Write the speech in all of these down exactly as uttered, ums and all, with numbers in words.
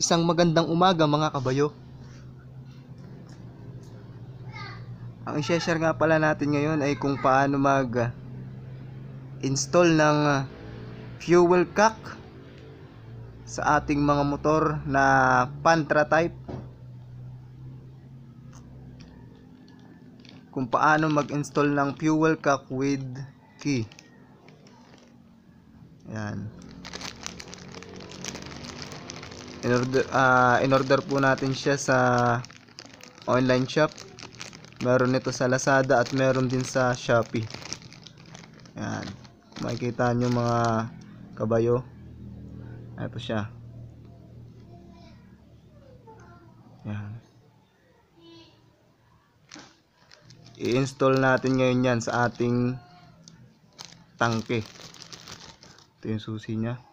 Isang magandang umaga mga kabayo. Ang i-share nga pala natin ngayon ay kung paano mag install ng fuel cock sa ating mga motor na Pantra type. Kung paano mag-install ng fuel cock with key. Yan. In order, uh, in order po natin siya sa online shop. Meron nito sa Lazada at meron din sa Shopee. Yan. Makikita nyo mga kabayo. Ito siya. Yan. I-install natin ngayon yan sa ating tangke. Ito yung susi niya.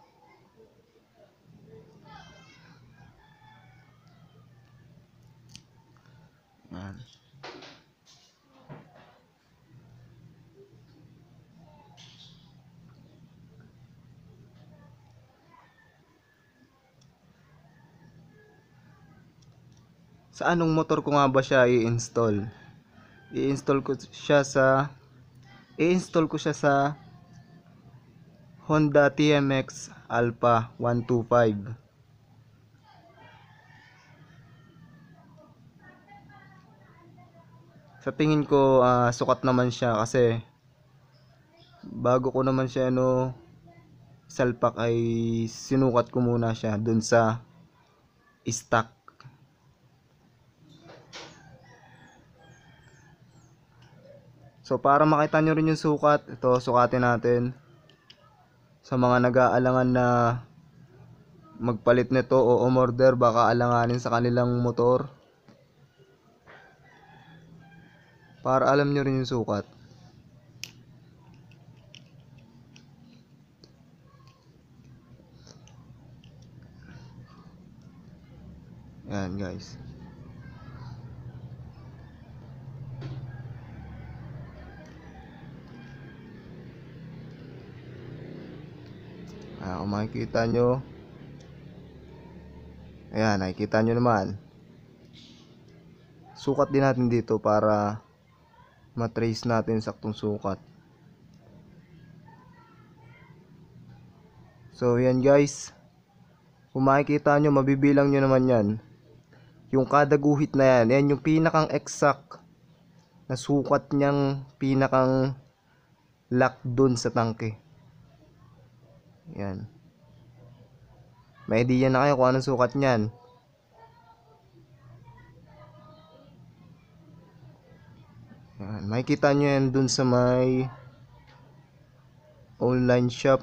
Yan. Sa anong motor ko nga ba siya i-install? I-install ko siya sa I-install ko siya sa Honda T M X Alpha one twenty-five. Sa tingin ko uh, sukat naman siya kasi bago ko naman siya ano salpak ay sinukat ko muna siya dun sa stock. So para makita nyo rin yung sukat, ito sukatin natin. Sa mga nag-aalangan na magpalit nito o umorder, baka alanganin sa kanilang motor, para alam nyo rin yung sukat. Yan guys. Ah, kung makikita nyo, ayan, nakikita nyo naman. Sukat din natin dito para matrace natin saktong sukat. So yan guys, kung makikita nyo, mabibilang nyo naman yan. Yung kada guhit na yan, yan yung pinakang exact na sukat niyang pinakang lock dun sa tangke. Yan. May idea na kayo kung anong sukat niyan. Yan. Makikita nyo yan dun sa may online shop.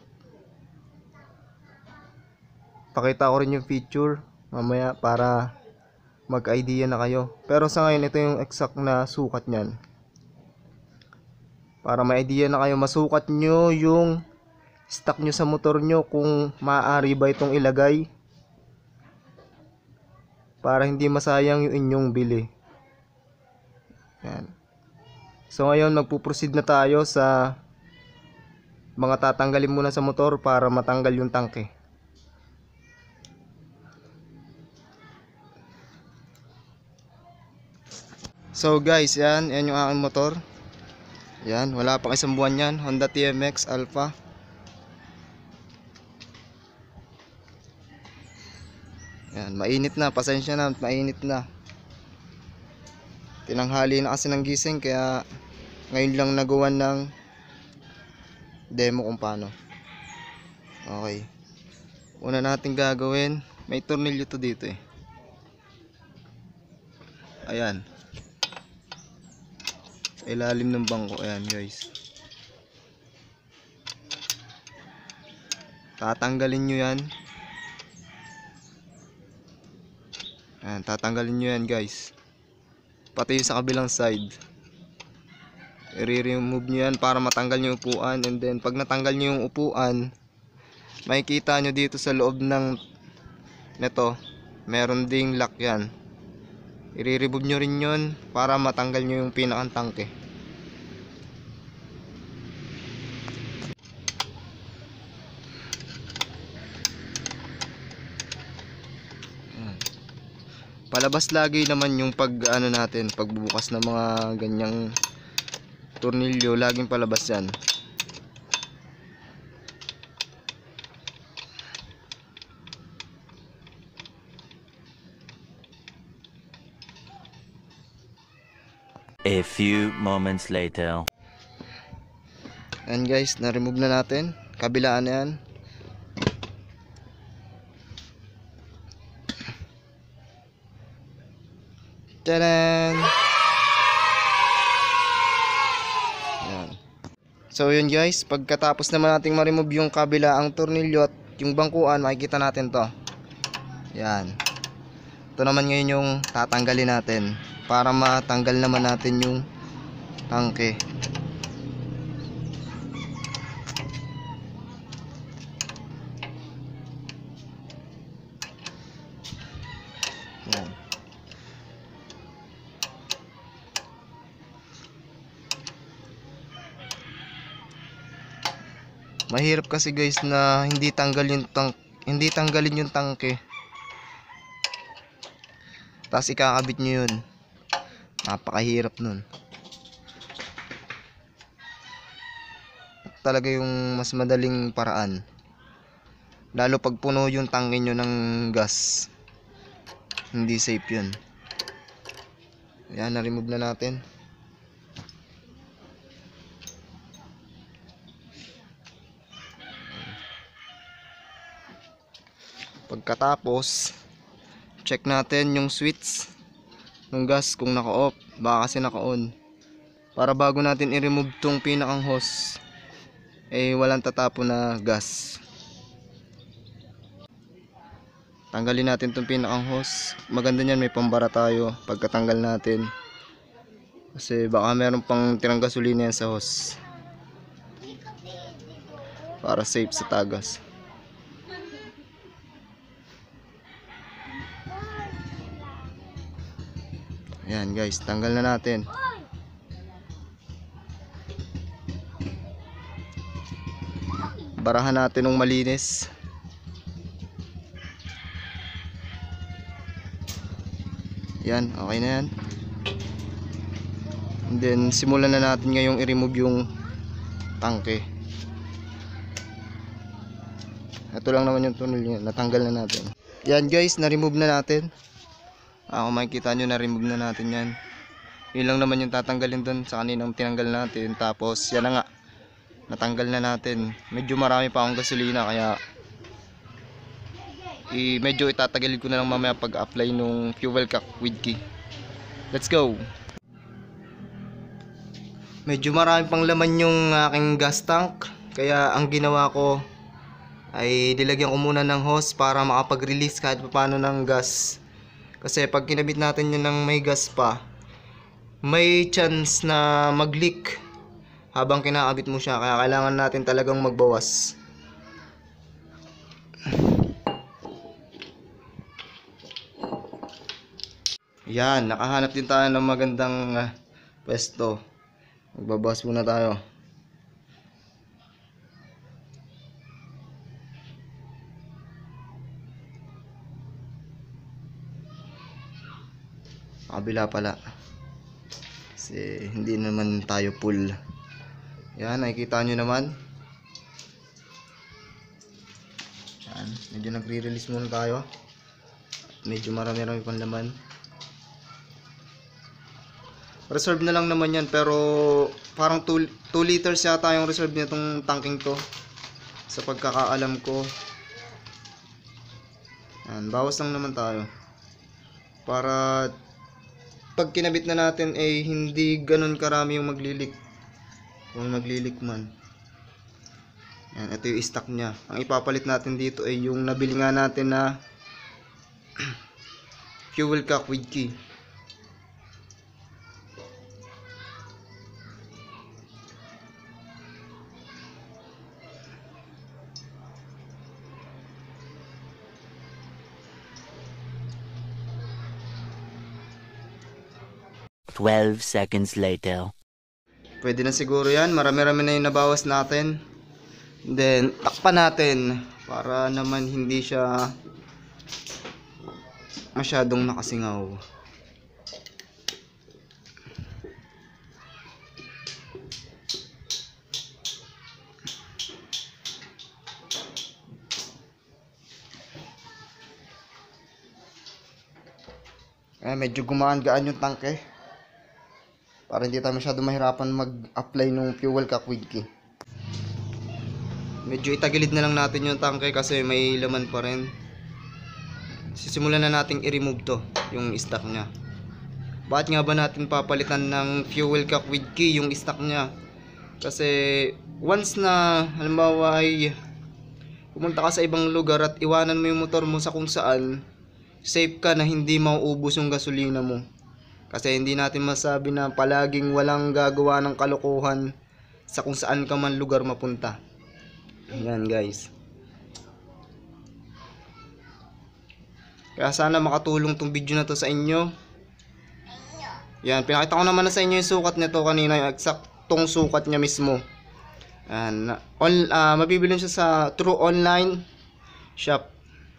Pakita ko rin yung feature mamaya para mag-idea na kayo. Pero sa ngayon, ito yung exact na sukat niyan. Para may idea na kayo, masukat nyo yung stock nyo sa motor nyo kung maaari ba itong ilagay para hindi masayang yung inyong bili. Yan. So ngayon magpuproceed na tayo sa mga tatanggalin muna sa motor para matanggal yung tangke. So guys, yan, yan yung aking motor. Yan, wala pang isang buwan yan, Honda T M X Alpha. Yan, mainit na, pasensya na, mainit na. Tinanghali na kasi ng gising kaya ngayon lang nagawan ng demo kung paano. Okay. Una natin gagawin, may tornilyo to dito eh. Ayan. Sa ilalim ng bangko, ayan guys. Tatanggalin nyo yan. Ayan, tatanggalin nyo yan guys. Pati sa kabilang side. I-remove nyo yan para matanggal nyo yung upuan. And then pag natanggal nyo yung upuan, makikita nyo dito sa loob ng neto, meron ding lock yan. I-remove nyo rin yun para matanggal nyo yung pinakang tangke. Palabas lagi naman yung pag ano natin, pagbubukas ng mga ganyang tornilyo, laging palabas yan. A few moments later. Ayan guys, na-remove na natin. Kabilaan na yan. Tadaan! Ayan. So yun guys, pagkatapos naman nating ma-remove yung kabilaang tornilyo at yung bangkuan, makikita natin to. Ayan. Ito naman ngayon yung tatanggalin natin para matanggal naman natin yung tangke. Ayan. Mahirap kasi guys na hindi tanggal yung tang hindi tanggalin yung tangke. Tapos ikakabit nyo yun. Napakahirap nun. Talaga yung mas madaling paraan. Lalo pag puno yung tangke nyo ng gas. Hindi safe yun. Ayan, na-remove na natin. Pagkatapos, check natin yung switch ng gas kung naka-off, baka kasi naka-on. Para bago natin i-remove tong pinakang hose, eh walang tatapon na gas. Tanggalin natin tong pinakang hose. Maganda niyan, may pambara tayo pagkatanggal natin. Kasi baka meron pang tirang gasolina yan sa hose. Para safe sa tagas. Ayan guys, tanggal na natin. Barahan natin ng malinis. Yan, okay na yan. And then simulan na natin ngayong i-remove yung tangke. Ito lang naman yung tunnel niya, natanggal na natin. Yan guys, na-remove na natin. Ah, kung makikita nyo, na-remove na natin yan. Yun lang naman yung tatanggalin dun sa kaninang tinanggal natin. Tapos yan na nga, natanggal na natin. Medyo marami pa akong gasolina, kaya i medyo itatagalin ko na lang mamaya pag-apply nung fuel cap with key. Let's go! Medyo marami pang laman yung aking gas tank, kaya ang ginawa ko ay nilagyan ko muna ng hose para makapag-release kahit paano ng gas. Kasi pag kinabit natin yun ng may gas pa, may chance na mag-leak habang kinakabit mo siya. Kaya kailangan natin talagang magbawas. Yan, nakahanap din tayo ng magandang uh, pwesto. Magbabawas muna tayo. Kabila pala, kasi hindi naman tayo full. Yan, nakikita nyo naman. Yan, medyo nagre-release muna tayo. Medyo marami-rami pang laman. Reserve na lang naman yan, pero parang two liters yata yung reserve nitong tanking to, sa pagkakaalam ko. Yan, bawas lang naman tayo para pag kinabit na natin eh hindi ganun karami yung maglilik. Kung maglilik man. Yan, ito yung stock niya. Ang ipapalit natin dito ay yung nabili nga natin na fuel cap with key. twelve seconds later. Pwede na siguro yan. Marami-rami na yung nabawas natin. Then, takpan natin para naman hindi siya masyadong nakasingaw. Eh, medyo gumaan-gaan yung tangke. Para hindi tayo masyado mahirapan mag-apply ng fuel cap with key. Medyo itagilid na lang natin yung tangke kasi may laman pa rin. Sisimulan na nating i-remove to, yung stock nya. Bakit nga ba natin papalitan ng fuel cap with key yung stock nya? Kasi once na halimbawa ay pumunta ka sa ibang lugar at iwanan mo yung motor mo sa kung saan, safe ka na hindi mauubos yung gasolina mo. Kasi hindi natin masabi na palaging walang gagawa ng kalokohan sa kung saan ka man lugar mapunta. Ayan guys. Kaya sana makatulong tong video na to sa inyo. Yan, pinakita ko naman na sa inyo yung sukat nito kanina, yung eksaktong sukat niya mismo. Ayan, on, uh, mabibili siya sa through online shop.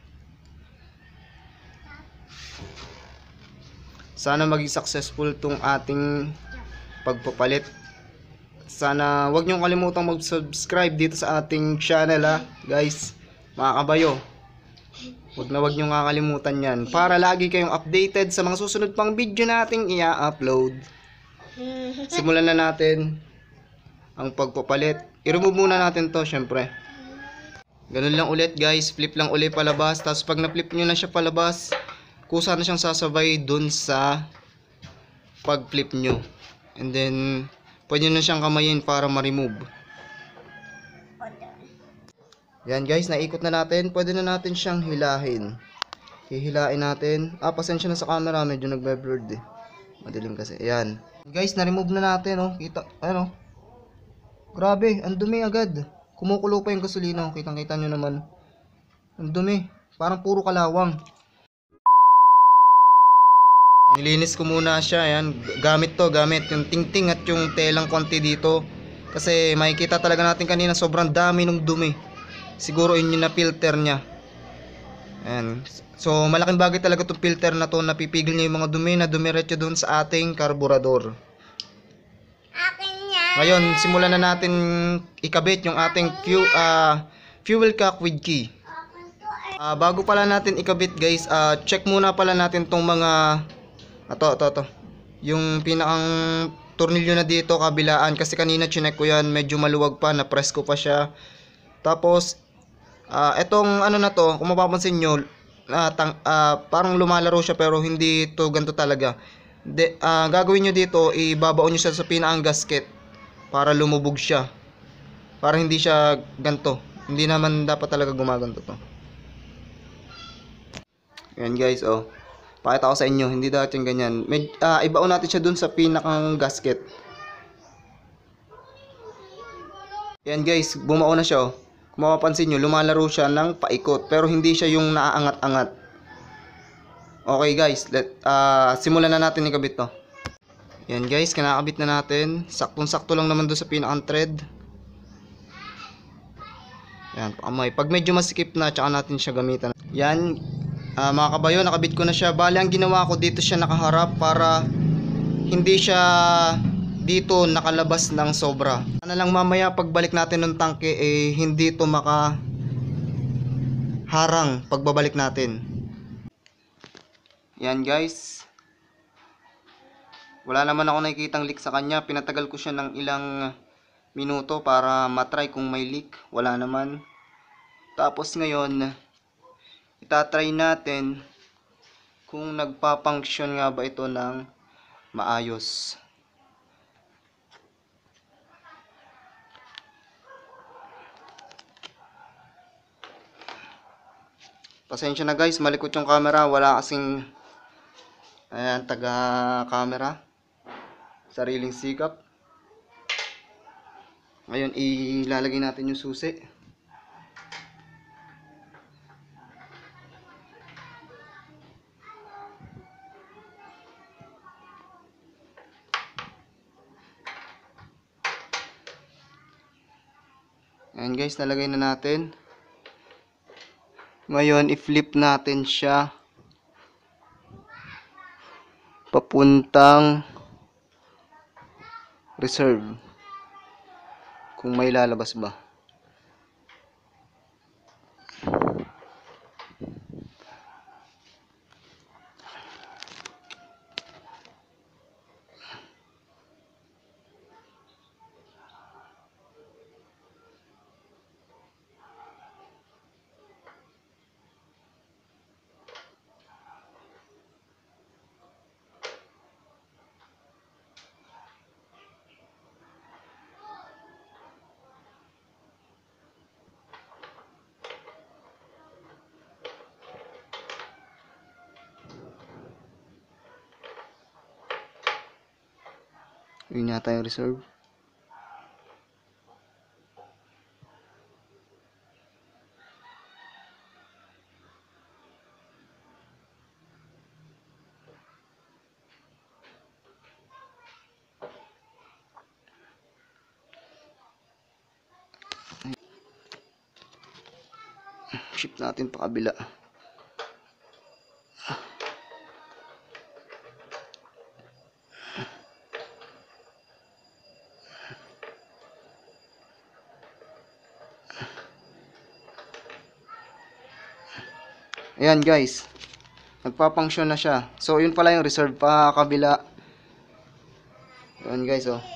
Sana maging successful tong ating pagpapalit. Sana wag niyo kalimutang mag-subscribe dito sa ating channel ha, guys. Mga kabayo. Wag na wag niyo kakalimutan 'yan para lagi kayong updated sa mga susunod pang video nating i-upload. Simulan na natin ang pagpapalit. I-remove muna natin 'to, syempre. Ganun lang ulit, guys. Flip lang ulit palabas. Tapos pag na-flip niyo na siya palabas, kusa na siyang sasabay dun sa pag-flip nyo. And then, pwede na siyang kamayin para ma-remove. Yan guys, naikot na natin. Pwede na natin siyang hilahin. Hihilain natin. Ah, pasensya na sa camera. Medyo nagbe-blurred eh. Madilim kasi. Ayan. Guys, na-remove na natin. Oh. Kita, ano? Grabe, ang dumi agad. Kumukulo pa yung gasolina. Kitang-kita nyo naman. Ang dumi. Parang puro kalawang. Nilinis ko muna siya, ayan. Gamit to, gamit yung tingting at yung telang konti dito. Kasi makikita talaga natin kanina sobrang dami ng dumi. Siguro yun yung na-filter niya. Ayan. So malaking bagay talaga itong filter na to. Napipigil niya yung mga dumi na dumiretso doon sa ating karburador. Ngayon, simulan na natin ikabit yung ating fu uh, fuel cap with key. Uh, bago pala natin ikabit guys, uh, check muna pala natin tong mga Ato, ato, ato. Yung pinakang tornilyo na dito kabilaan kasi kanina chinek ko yan, medyo maluwag pa, na-press ko pa siya. Tapos uh, etong ano na to, kung mapapansin nyo, uh, tang, uh, parang lumalaro siya pero hindi to ganito talaga. De, uh, gagawin nyo dito, ibabaon nyo siya sa pinakang gasket para lumubog siya. Para hindi siya ganito. Hindi naman dapat talaga gumaganto to. Yan guys, oh. Pakita ko sa inyo, hindi dapat yung ganyan. Med, uh, ibaon natin siya dun sa pinakang gasket. Yan guys, bumao na siya. Oh. Kung mapapansin nyo, lumalaro siya ng paikot. Pero hindi siya yung naaangat-angat. Okay guys, let, uh, simulan na natin ikabit to. Yan guys, kinakabit na natin. Saktong-sakto lang naman doon sa pinakang thread. Yan, pakamay. Pag medyo masikip na, tsaka natin siya gamitan. Yan. Uh, mga kabayo, nakabit ko na siya. Bali, ang ginawa ko dito siya nakaharap para hindi siya dito nakalabas ng sobra. Sana lang mamaya pagbalik natin ng tangke eh hindi ito maka harang pagbabalik natin. Yan guys. Wala naman ako nakikitang leak sa kanya. Pinatagal ko siya ng ilang minuto para matry kung may leak. Wala naman. Tapos ngayon itatry natin kung nagpa-function nga ba ito ng maayos. Pasensya na guys, malikot yung camera. Wala kasing ayan, taga camera. Sariling sikap. Ngayon ilalagay natin yung susi. Ayan guys, nalagay na natin. Ngayon, i-flip natin siya papuntang reserve. Kung may lalabas ba. Yun yata yung reserve. Shift natin pa kabila. Ayan guys, nagpa-function na siya. So yun pala yung reserve pa kabila. Ayan guys, oh.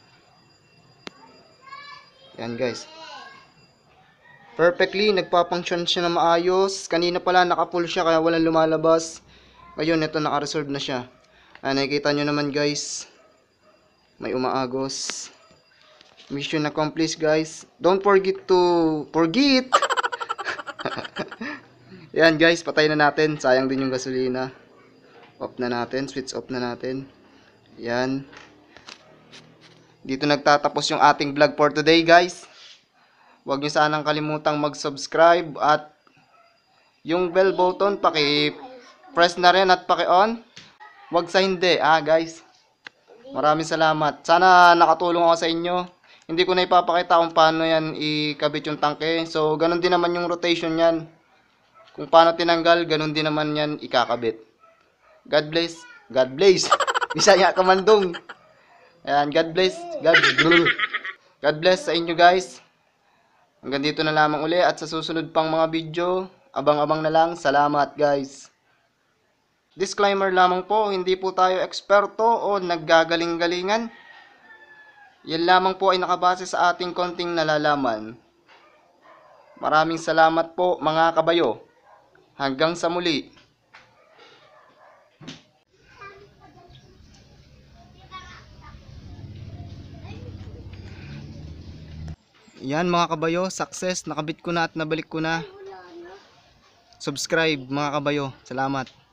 Ayan guys. Perfectly, nagpa-function siya na maayos. Kanina pala naka-full siya kaya walang lumalabas. Ngayon ito naka-reserve na siya. Ayan, nakikita nyo naman guys. May umaagos. Mission accomplished guys. Don't forget to forget. Yan guys, patay na natin. Sayang din yung gasolina. Off na natin. Switch off na natin. Yan. Dito nagtatapos yung ating vlog for today guys. Huwag nyo sanang kalimutang mag-subscribe. At yung bell button, paki-press na rin at paki-on. Huwag sa hindi ah guys. Maraming salamat. Sana nakatulong ako sa inyo. Hindi ko na ipapakita kung paano yan ikabit yung tangke. So, ganun din naman yung rotation yan. Kung paano tinanggal, ganun din naman yan ikakabit. God bless. God bless. Bisaya kamandong. Ayan, God bless. God, God bless sa inyo guys. Hanggang dito na lamang uli at sa susunod pang mga video, abang-abang na lang. Salamat guys. Disclaimer lamang po, hindi po tayo eksperto o naggagaling-galingan. Yan lamang po ay nakabase sa ating konting nalalaman. Maraming salamat po mga kabayo. Hanggang sa muli. Yan mga kabayo, success. Nakabit ko na at nabalik ko na. Subscribe mga kabayo. Salamat.